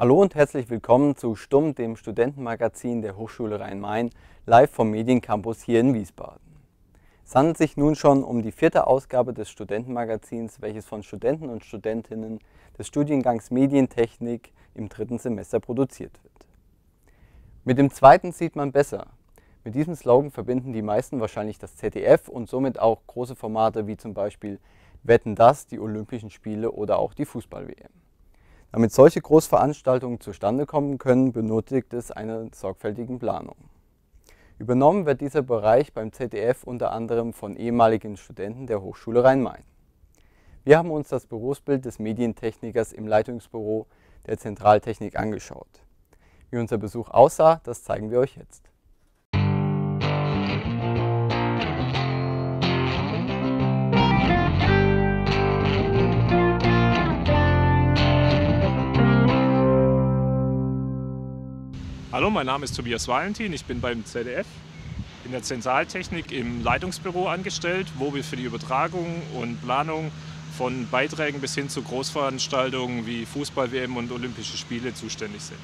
Hallo und herzlich willkommen zu Stumm, dem Studentenmagazin der Hochschule Rhein-Main, live vom Mediencampus hier in Wiesbaden. Es handelt sich nun schon um die 4. Ausgabe des Studentenmagazins, welches von Studenten und Studentinnen des Studiengangs Medientechnik im 3. Semester produziert wird. Mit dem 2. sieht man besser. Mit diesem Slogan verbinden die meisten wahrscheinlich das ZDF und somit auch große Formate wie zum Beispiel Wetten, dass, die Olympischen Spiele oder auch die Fußball-WM. Damit solche Großveranstaltungen zustande kommen können, benötigt es eine sorgfältige Planung. Übernommen wird dieser Bereich beim ZDF unter anderem von ehemaligen Studenten der Hochschule Rhein-Main. Wir haben uns das Berufsbild des Medientechnikers im Leitungsbüro der Zentraltechnik angeschaut. Wie unser Besuch aussah, das zeigen wir euch jetzt. Hallo, mein Name ist Tobias Valentin, ich bin beim ZDF in der Zentraltechnik im Leitungsbüro angestellt, wo wir für die Übertragung und Planung von Beiträgen bis hin zu Großveranstaltungen wie Fußball-WM und Olympische Spiele zuständig sind.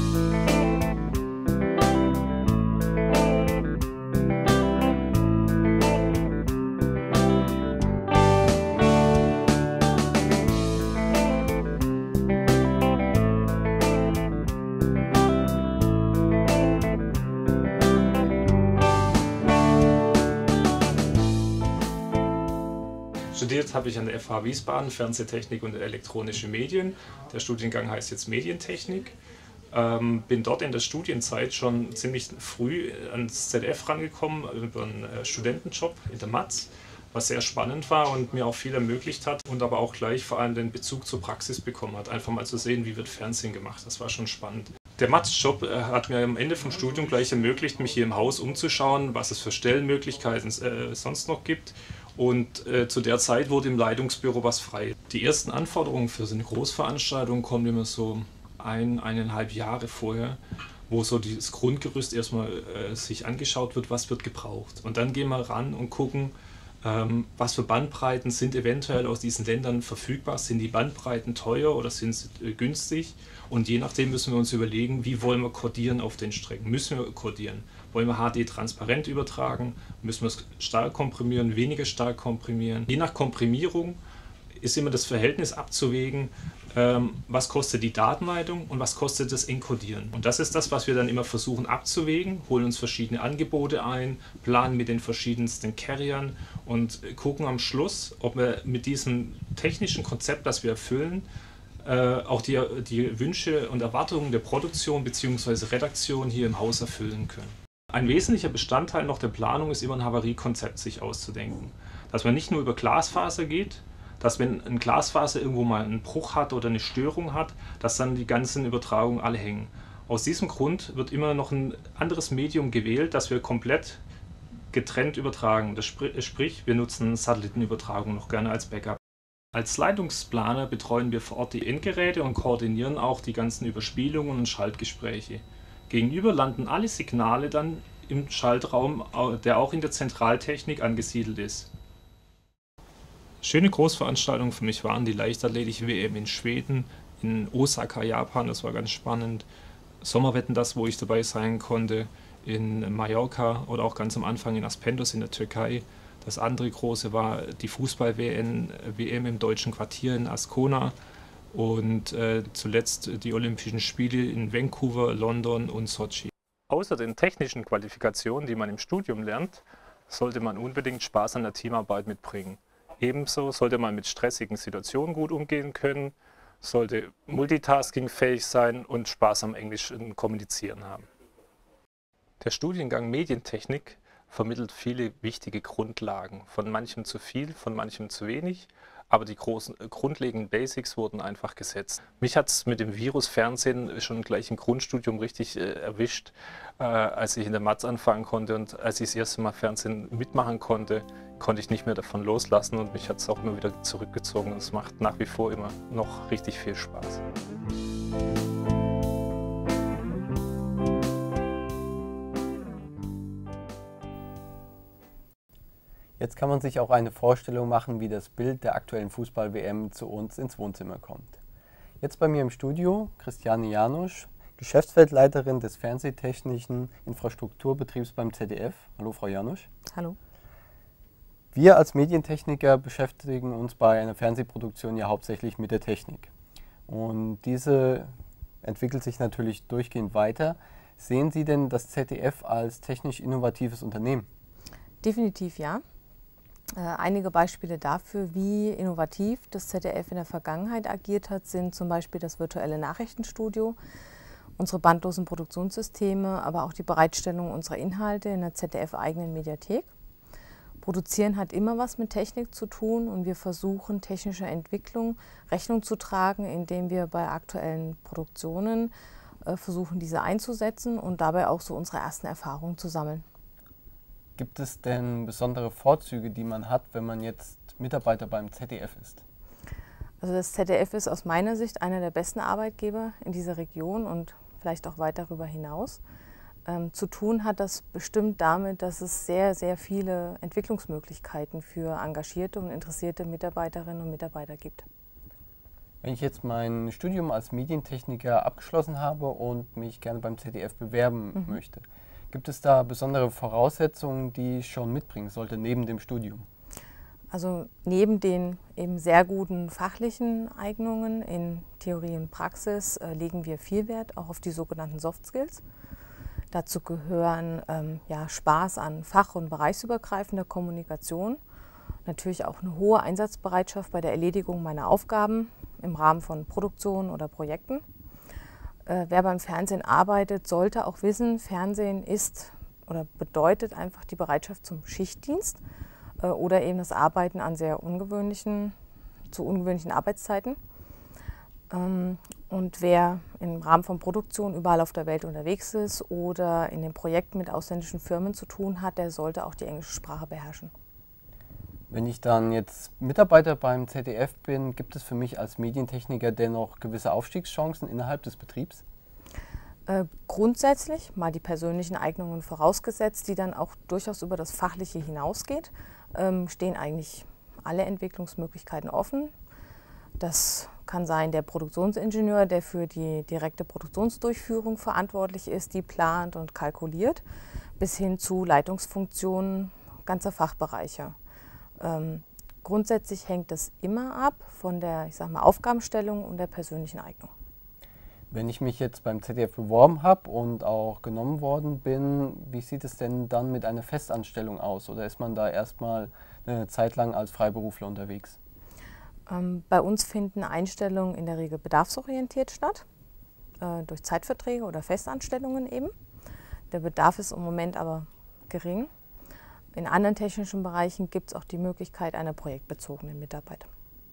Studiert habe ich an der FH Wiesbaden Fernsehtechnik und elektronische Medien. Der Studiengang heißt jetzt Medientechnik. Bin dort in der Studienzeit schon ziemlich früh ans ZDF rangekommen über einen Studentenjob in der Matz, was sehr spannend war und mir auch viel ermöglicht hat und aber auch gleich vor allem den Bezug zur Praxis bekommen hat, einfach mal zu sehen, wie wird Fernsehen gemacht. Das war schon spannend. Der Matz-Job hat mir am Ende vom Studium gleich ermöglicht, mich hier im Haus umzuschauen, was es für Stellenmöglichkeiten sonst noch gibt. Und zu der Zeit wurde im Leitungsbüro was frei. Die ersten Anforderungen für so eine Großveranstaltung kommen immer so 1,5 Jahre vorher, wo so das Grundgerüst erstmal sich angeschaut wird, was wird gebraucht. Und dann gehen wir ran und gucken, was für Bandbreiten sind eventuell aus diesen Ländern verfügbar. Sind die Bandbreiten teuer oder sind sie günstig? Und je nachdem müssen wir uns überlegen, wie wollen wir codieren auf den Strecken. Müssen wir codieren? Wollen wir HD transparent übertragen? Müssen wir es stark komprimieren, weniger stark komprimieren? Je nach Komprimierung ist immer das Verhältnis abzuwägen, was kostet die Datenleitung und was kostet das Encodieren. Und das ist das, was wir dann immer versuchen abzuwägen, holen uns verschiedene Angebote ein, planen mit den verschiedensten Carriern und gucken am Schluss, ob wir mit diesem technischen Konzept, das wir erfüllen, auch die Wünsche und Erwartungen der Produktion bzw. Redaktion hier im Haus erfüllen können. Ein wesentlicher Bestandteil noch der Planung ist immer ein Havariekonzept sich auszudenken. Dass man nicht nur über Glasfaser geht, dass wenn ein Glasfaser irgendwo mal einen Bruch hat oder eine Störung hat, dass dann die ganzen Übertragungen alle hängen. Aus diesem Grund wird immer noch ein anderes Medium gewählt, das wir komplett getrennt übertragen. Das sprich, wir nutzen Satellitenübertragung noch gerne als Backup. Als Leitungsplaner betreuen wir vor Ort die Endgeräte und koordinieren auch die ganzen Überspielungen und Schaltgespräche. Gegenüber landen alle Signale dann im Schaltraum, der auch in der Zentraltechnik angesiedelt ist. Schöne Großveranstaltungen für mich waren die Leichtathletik-WM in Schweden, in Osaka, Japan, das war ganz spannend. Sommerwetten, das, wo ich dabei sein konnte, in Mallorca oder auch ganz am Anfang in Aspendos in der Türkei. Das andere große war die Fußball-WM im deutschen Quartier in Ascona. Und zuletzt die Olympischen Spiele in Vancouver, London und Sochi. Außer den technischen Qualifikationen, die man im Studium lernt, sollte man unbedingt Spaß an der Teamarbeit mitbringen. Ebenso sollte man mit stressigen Situationen gut umgehen können, sollte multitaskingfähig sein und Spaß am englischen Kommunizieren haben. Der Studiengang Medientechnik vermittelt viele wichtige Grundlagen, von manchem zu viel, von manchem zu wenig. Aber die großen grundlegenden Basics wurden einfach gesetzt. Mich hat es mit dem Virus Fernsehen schon gleich im Grundstudium richtig erwischt, als ich in der Matz anfangen konnte und als ich das erste Mal Fernsehen mitmachen konnte, konnte ich nicht mehr davon loslassen und mich hat es auch immer wieder zurückgezogen und es macht nach wie vor immer noch richtig viel Spaß. Jetzt kann man sich auch eine Vorstellung machen, wie das Bild der aktuellen Fußball-WM zu uns ins Wohnzimmer kommt. Jetzt bei mir im Studio Christiane Janusz, Geschäftsfeldleiterin des Fernsehtechnischen Infrastrukturbetriebs beim ZDF. Hallo Frau Janusz. Hallo. Wir als Medientechniker beschäftigen uns bei einer Fernsehproduktion ja hauptsächlich mit der Technik. Und diese entwickelt sich natürlich durchgehend weiter. Sehen Sie denn das ZDF als technisch innovatives Unternehmen? Definitiv ja. Einige Beispiele dafür, wie innovativ das ZDF in der Vergangenheit agiert hat, sind zum Beispiel das virtuelle Nachrichtenstudio, unsere bandlosen Produktionssysteme, aber auch die Bereitstellung unserer Inhalte in der ZDF-eigenen Mediathek. Produzieren hat immer was mit Technik zu tun und wir versuchen, technischer Entwicklung Rechnung zu tragen, indem wir bei aktuellen Produktionen versuchen, diese einzusetzen und dabei auch so unsere ersten Erfahrungen zu sammeln. Gibt es denn besondere Vorzüge, die man hat, wenn man jetzt Mitarbeiter beim ZDF ist? Also das ZDF ist aus meiner Sicht einer der besten Arbeitgeber in dieser Region und vielleicht auch weit darüber hinaus. Zu tun hat das bestimmt damit, dass es sehr, sehr viele Entwicklungsmöglichkeiten für engagierte und interessierte Mitarbeiterinnen und Mitarbeiter gibt. Wenn ich jetzt mein Studium als Medientechniker abgeschlossen habe und mich gerne beim ZDF bewerben möchte, gibt es da besondere Voraussetzungen, die ich schon mitbringen sollte, neben dem Studium? Also neben den eben sehr guten fachlichen Eignungen in Theorie und Praxis legen wir viel Wert auch auf die sogenannten Soft Skills. Dazu gehören Spaß an fach- und bereichsübergreifender Kommunikation, natürlich auch eine hohe Einsatzbereitschaft bei der Erledigung meiner Aufgaben im Rahmen von Produktionen oder Projekten. Wer beim Fernsehen arbeitet, sollte auch wissen, Fernsehen ist oder bedeutet einfach die Bereitschaft zum Schichtdienst oder eben das Arbeiten an zu ungewöhnlichen Arbeitszeiten. Und wer im Rahmen von Produktion überall auf der Welt unterwegs ist oder in den Projekten mit ausländischen Firmen zu tun hat, der sollte auch die englische Sprache beherrschen. Wenn ich dann jetzt Mitarbeiter beim ZDF bin, gibt es für mich als Medientechniker dennoch gewisse Aufstiegschancen innerhalb des Betriebs? Grundsätzlich, mal die persönlichen Eignungen vorausgesetzt, die dann auch durchaus über das Fachliche hinausgeht, stehen eigentlich alle Entwicklungsmöglichkeiten offen. Das kann sein der Produktionsingenieur, der für die direkte Produktionsdurchführung verantwortlich ist, die plant und kalkuliert, bis hin zu Leitungsfunktionen ganzer Fachbereiche. Grundsätzlich hängt es immer ab von der Aufgabenstellung und der persönlichen Eignung. Wenn ich mich jetzt beim ZDF beworben habe und auch genommen worden bin, wie sieht es denn dann mit einer Festanstellung aus? Oder ist man da erstmal eine Zeit lang als Freiberufler unterwegs? Bei uns finden Einstellungen in der Regel bedarfsorientiert statt, durch Zeitverträge oder Festanstellungen eben. Der Bedarf ist im Moment aber gering. In anderen technischen Bereichen gibt es auch die Möglichkeit einer projektbezogenen Mitarbeit.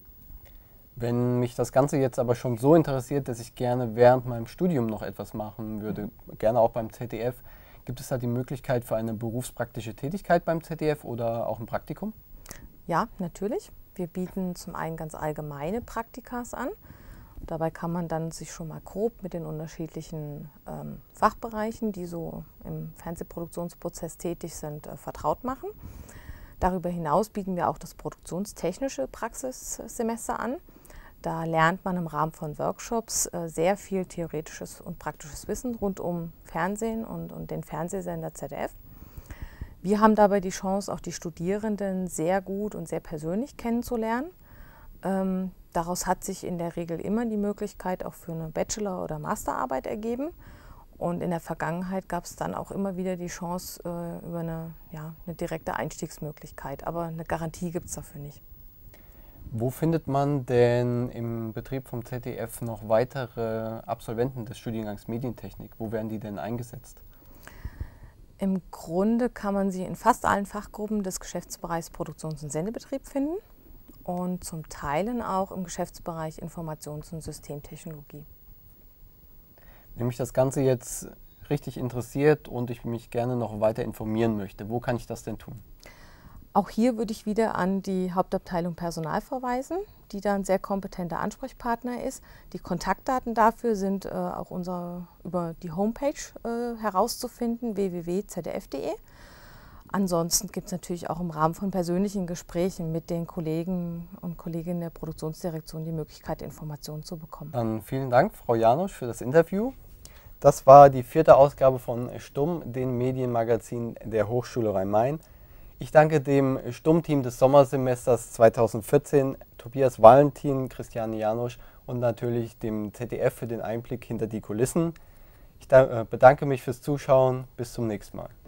Wenn mich das Ganze jetzt aber schon so interessiert, dass ich gerne während meinem Studium noch etwas machen würde, gerne auch beim ZDF, gibt es da die Möglichkeit für eine berufspraktische Tätigkeit beim ZDF oder auch ein Praktikum? Ja, natürlich. Wir bieten zum einen ganz allgemeine Praktikas an. Dabei kann man dann sich schon mal grob mit den unterschiedlichen Fachbereichen, die so im Fernsehproduktionsprozess tätig sind, vertraut machen. Darüber hinaus bieten wir auch das produktionstechnische Praxissemester an. Da lernt man im Rahmen von Workshops sehr viel theoretisches und praktisches Wissen rund um Fernsehen und den Fernsehsender ZDF. Wir haben dabei die Chance, auch die Studierenden sehr gut und sehr persönlich kennenzulernen. Daraus hat sich in der Regel immer die Möglichkeit auch für eine Bachelor- oder Masterarbeit ergeben. Und in der Vergangenheit gab es dann auch immer wieder die Chance über eine direkte Einstiegsmöglichkeit. Aber eine Garantie gibt es dafür nicht. Wo findet man denn im Betrieb vom ZDF noch weitere Absolventen des Studiengangs Medientechnik? Wo werden die denn eingesetzt? Im Grunde kann man sie in fast allen Fachgruppen des Geschäftsbereichs Produktions- und Sendebetrieb finden und zum Teilen auch im Geschäftsbereich Informations- und Systemtechnologie. Wenn mich das Ganze jetzt richtig interessiert und ich mich gerne noch weiter informieren möchte, wo kann ich das denn tun? Auch hier würde ich wieder an die Hauptabteilung Personal verweisen, die da ein sehr kompetenter Ansprechpartner ist. Die Kontaktdaten dafür sind auch über die Homepage herauszufinden, www.zdf.de. Ansonsten gibt es natürlich auch im Rahmen von persönlichen Gesprächen mit den Kollegen und Kolleginnen der Produktionsdirektion die Möglichkeit, Informationen zu bekommen. Dann vielen Dank, Frau Janusch, für das Interview. Das war die 4. Ausgabe von Stumm, dem Medienmagazin der Hochschule Rhein-Main. Ich danke dem Stumm-Team des Sommersemesters 2014, Tobias Valentin, Christiane Janusch und natürlich dem ZDF für den Einblick hinter die Kulissen. Ich bedanke mich fürs Zuschauen. Bis zum nächsten Mal.